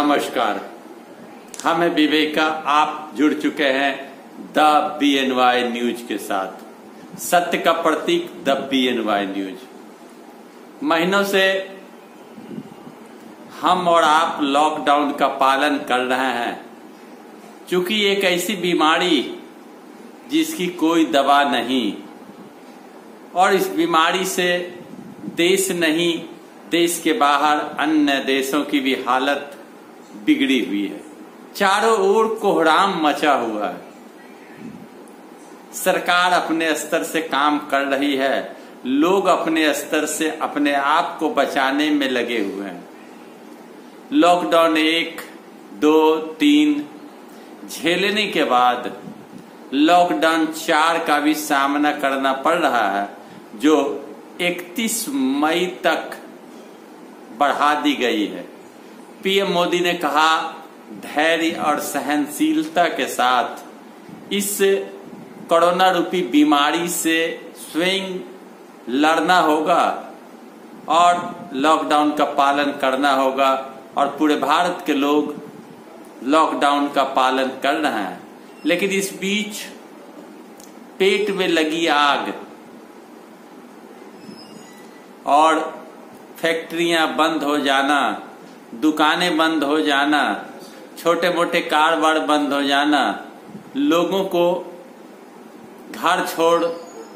नमस्कार, हम हैं विवेका। आप जुड़ चुके हैं द BNY न्यूज के साथ, सत्य का प्रतीक द BNY न्यूज। महीनों से हम और आप लॉकडाउन का पालन कर रहे हैं, क्योंकि एक ऐसी बीमारी जिसकी कोई दवा नहीं, और इस बीमारी से देश नहीं, देश के बाहर अन्य देशों की भी हालत बिगड़ी हुई है। चारों ओर कोहराम मचा हुआ है। सरकार अपने स्तर से काम कर रही है, लोग अपने स्तर से अपने आप को बचाने में लगे हुए हैं। लॉकडाउन 1, 2, 3 झेलने के बाद लॉकडाउन 4 का भी सामना करना पड़ रहा है, जो 31 मई तक बढ़ा दी गई है। पीएम मोदी ने कहा, धैर्य और सहनशीलता के साथ इस कोरोना रूपी बीमारी से स्वयं लड़ना होगा और लॉकडाउन का पालन करना होगा। और पूरे भारत के लोग लॉकडाउन का पालन कर रहे हैं, लेकिन इस बीच पेट में लगी आग और फैक्ट्रियां बंद हो जाना, दुकानें बंद हो जाना, छोटे मोटे कारोबार बंद हो जाना, लोगों को घर छोड़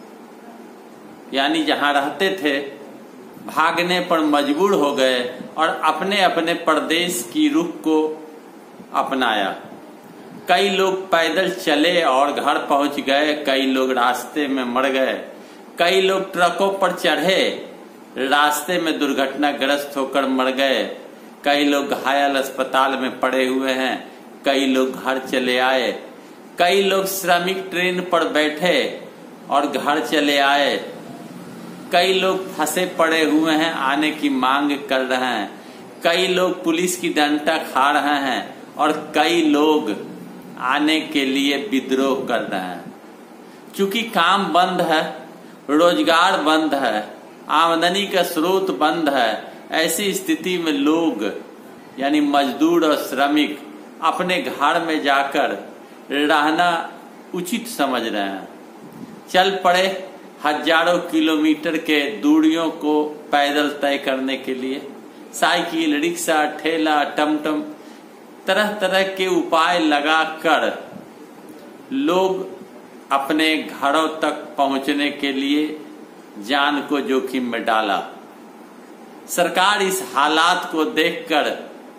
यानी जहां रहते थे भागने पर मजबूर हो गए और अपने अपने प्रदेश की रुख को अपनाया। कई लोग पैदल चले और घर पहुंच गए, कई लोग रास्ते में मर गए, कई लोग ट्रकों पर चढ़े, रास्ते में दुर्घटनाग्रस्त होकर मर गए, कई लोग घायल अस्पताल में पड़े हुए हैं, कई लोग घर चले आए, कई लोग श्रमिक ट्रेन पर बैठे और घर चले आए, कई लोग फंसे पड़े हुए हैं, आने की मांग कर रहे हैं, कई लोग पुलिस की डंडा खा रहे हैं और कई लोग आने के लिए विद्रोह कर रहे हैं। क्योंकि काम बंद है, रोजगार बंद है, आमदनी का स्रोत बंद है, ऐसी स्थिति में लोग यानी मजदूर और श्रमिक अपने घर में जाकर रहना उचित समझ रहे हैं। चल पड़े हजारों किलोमीटर के दूरियों को पैदल तय करने के लिए। साइकिल, रिक्शा, ठेला, टमटम, तरह तरह के उपाय लगाकर लोग अपने घरों तक पहुंचने के लिए जान को जोखिम में डाला। सरकार इस हालात को देखकर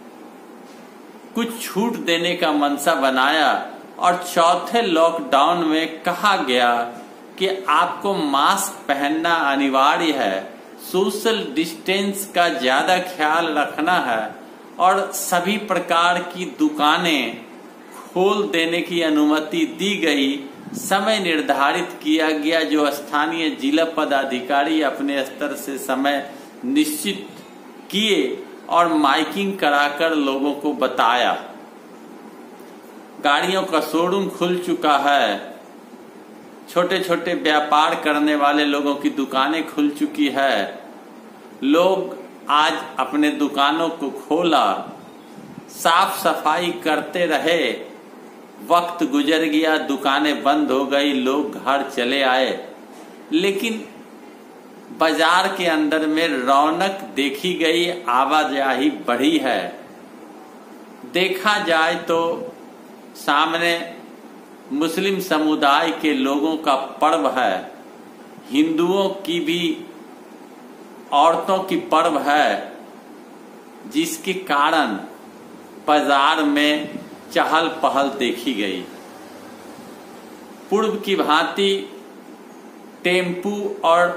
कुछ छूट देने का मंशा बनाया और चौथे लॉकडाउन में कहा गया कि आपको मास्क पहनना अनिवार्य है, सोशल डिस्टेंस का ज्यादा ख्याल रखना है और सभी प्रकार की दुकानें खोल देने की अनुमति दी गई। समय निर्धारित किया गया, जो स्थानीय जिला पदाधिकारी अपने स्तर से समय निश्चित किए और माइकिंग कराकर लोगों को बताया। गाड़ियों का शोरूम खुल चुका है, छोटे छोटे व्यापार करने वाले लोगों की दुकानें खुल चुकी है। लोग आज अपने दुकानों को खोला, साफ सफाई करते रहे, वक्त गुजर गया, दुकानें बंद हो गई, लोग घर चले आए, लेकिन बाजार के अंदर में रौनक देखी गई, आवाजाही बढ़ी है। देखा जाए तो सामने मुस्लिम समुदाय के लोगों का पर्व है, हिंदुओं की भी औरतों की पर्व है, जिसके कारण बाजार में चहल पहल देखी गई। पूर्व की भांति टेम्पू और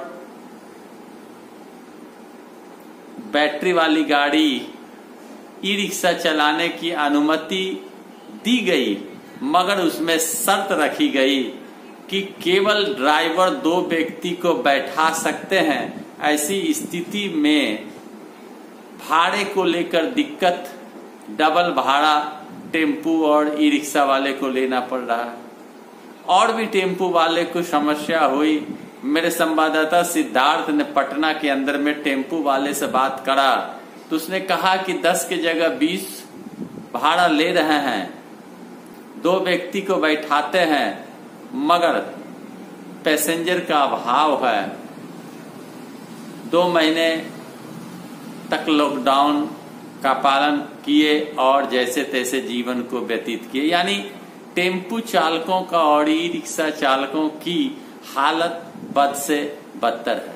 बैटरी वाली गाड़ी, ई रिक्शा चलाने की अनुमति दी गई, मगर उसमें शर्त रखी गई कि केवल ड्राइवर 2 व्यक्ति को बैठा सकते हैं। ऐसी स्थिति में भाड़े को लेकर दिक्कत, डबल भाड़ा टेम्पू और ई रिक्शा वाले को लेना पड़ रहा है। और भी टेम्पू वाले को समस्या हुई। मेरे संवाददाता सिद्धार्थ ने पटना के अंदर में टेम्पू वाले से बात करा तो उसने कहा कि 10 के जगह 20 भाड़ा ले रहे हैं, 2 व्यक्ति को बैठाते हैं, मगर पैसेंजर का अभाव है। 2 महीने तक लॉकडाउन का पालन किए और जैसे तैसे जीवन को व्यतीत किए। यानी टेम्पू चालकों का और ई रिक्शा चालकों की हालत बद से बदतर है।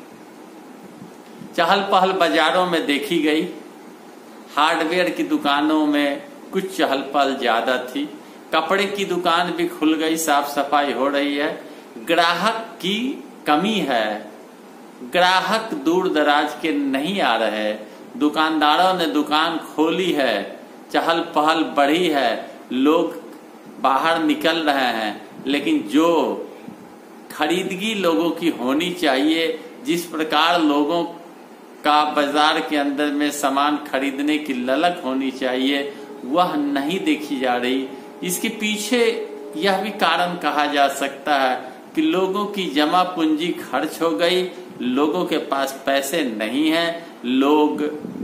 चहल पहल बाजारों में देखी गई, हार्डवेयर की दुकानों में कुछ चहल पहल ज्यादा थी, कपड़े की दुकान भी खुल गई, साफ सफाई हो रही है। ग्राहक की कमी है, ग्राहक दूर दराज के नहीं आ रहे, दुकानदारों ने दुकान खोली है, चहल पहल बढ़ी है, लोग बाहर निकल रहे हैं, लेकिन जो खरीदगी लोगों की होनी चाहिए, जिस प्रकार लोगों का बाजार के अंदर में सामान खरीदने की ललक होनी चाहिए, वह नहीं देखी जा रही। इसके पीछे यह भी कारण कहा जा सकता है कि लोगों की जमा पूंजी खर्च हो गई, लोगों के पास पैसे नहीं हैं, लोग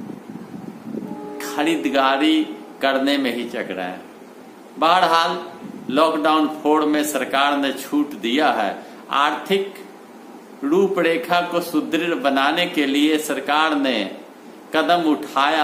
खरीदारी करने में ही चक रहे हैं। बहरहाल लॉकडाउन 4 में सरकार ने छूट दिया है। आर्थिक रूपरेखा को सुदृढ़ बनाने के लिए सरकार ने कदम उठाया,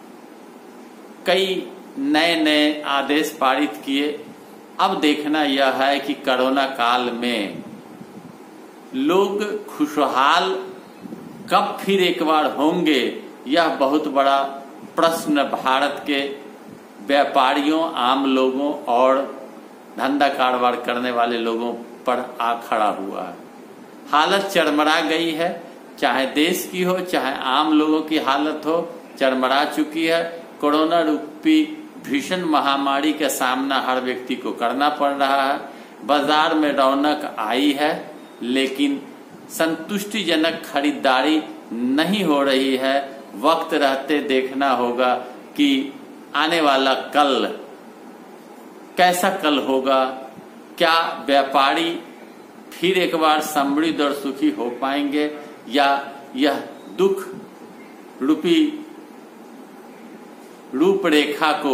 कई नए नए आदेश पारित किए। अब देखना यह है कि कोरोना काल में लोग खुशहाल कब फिर एक बार होंगे, यह बहुत बड़ा प्रश्न भारत के व्यापारियों, आम लोगों और धंधा कारोबार करने वाले लोगों पर आ खड़ा हुआ है। हालत चरमरा गई है, चाहे देश की हो चाहे आम लोगों की हालत हो, चरमरा चुकी है। कोरोना रूपी भीषण महामारी का सामना हर व्यक्ति को करना पड़ रहा है। बाजार में रौनक आई है, लेकिन संतुष्टिजनक खरीदारी नहीं हो रही है। वक्त रहते देखना होगा कि आने वाला कल कैसा कल होगा, क्या व्यापारी फिर एक बार समृद्ध और सुखी हो पाएंगे, या यह दुख रूपी रूपरेखा को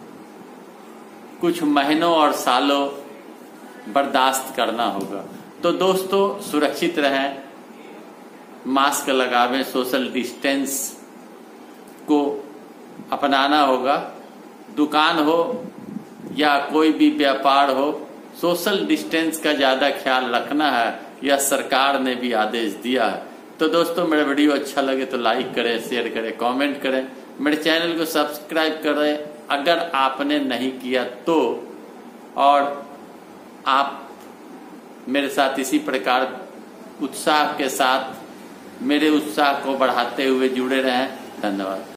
कुछ महीनों और सालों बर्दाश्त करना होगा। तो दोस्तों, सुरक्षित रहें, मास्क लगावें, सोशल डिस्टेंस को अपनाना होगा। दुकान हो या कोई भी व्यापार हो, सोशल डिस्टेंस का ज्यादा ख्याल रखना है, यह सरकार ने भी आदेश दिया है। तो दोस्तों, मेरा वीडियो अच्छा लगे तो लाइक करें, शेयर करें, कमेंट करें, मेरे चैनल को सब्सक्राइब करें अगर आपने नहीं किया तो, और आप मेरे साथ इसी प्रकार उत्साह के साथ मेरे उत्साह को बढ़ाते हुए जुड़े रहें। धन्यवाद।